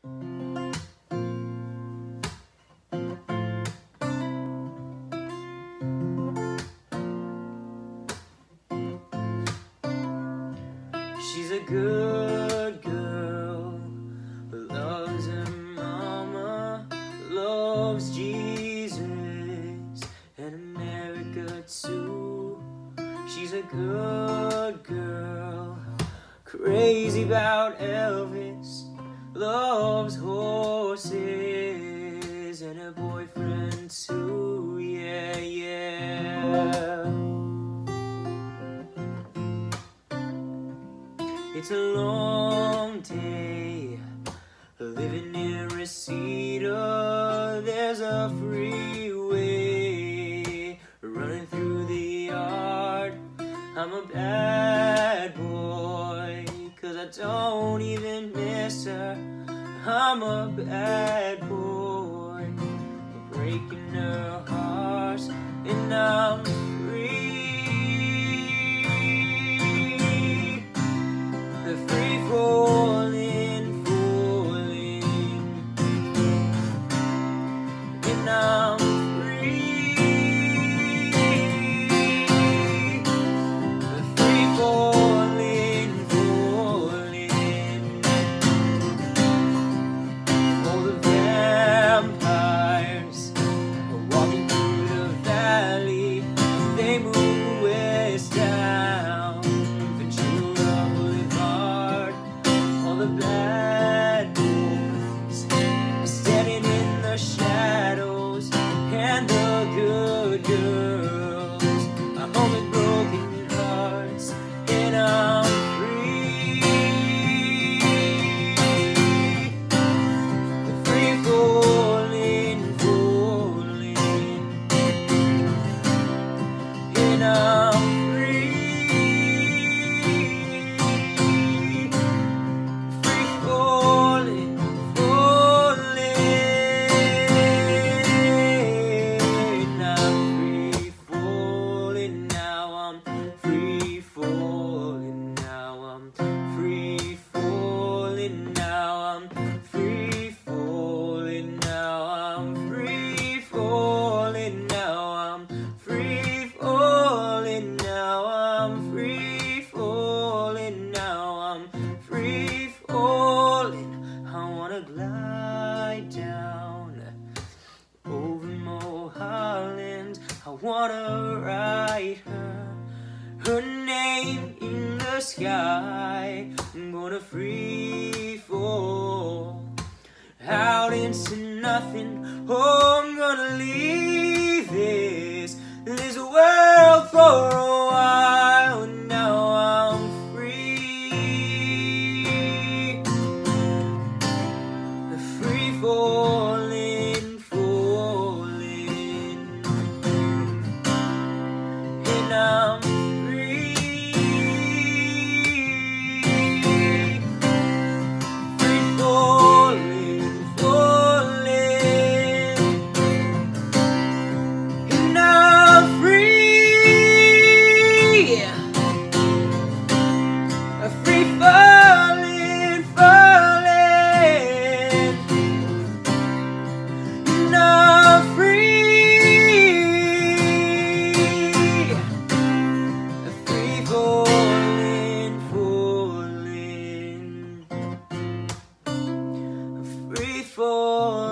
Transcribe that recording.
She's a good girl, loves her mama, loves Jesus and America too. She's a good girl, crazy about Elvis, loves horses and her boyfriend too. Yeah, yeah. It's a long day living near Reseda. There's a freeway running through the yard. I'm a bad boy, 'cause I don't even miss her. I'm a bad boy, breaking her heart, and I'm free. Free falling, falling, and I'm free. Free falling, falling. All the vampires are walking through the valley. They move west down Ventura Boulevard. All the bad boys are standing in the shadows, and the good girls are home with broken hearts, and I'm free. Free falling, falling, and I'm free. Glide down over Mulholland. I wanna write her name in the sky. I'm gonna free fall out into nothing. Oh, I'm gonna leave this world for a while, and now I'm free. Free falling, falling, and I'm free. Free falling, falling, and I'm free. Free falling, falling, and I'm free. Free falling, falling, free falling.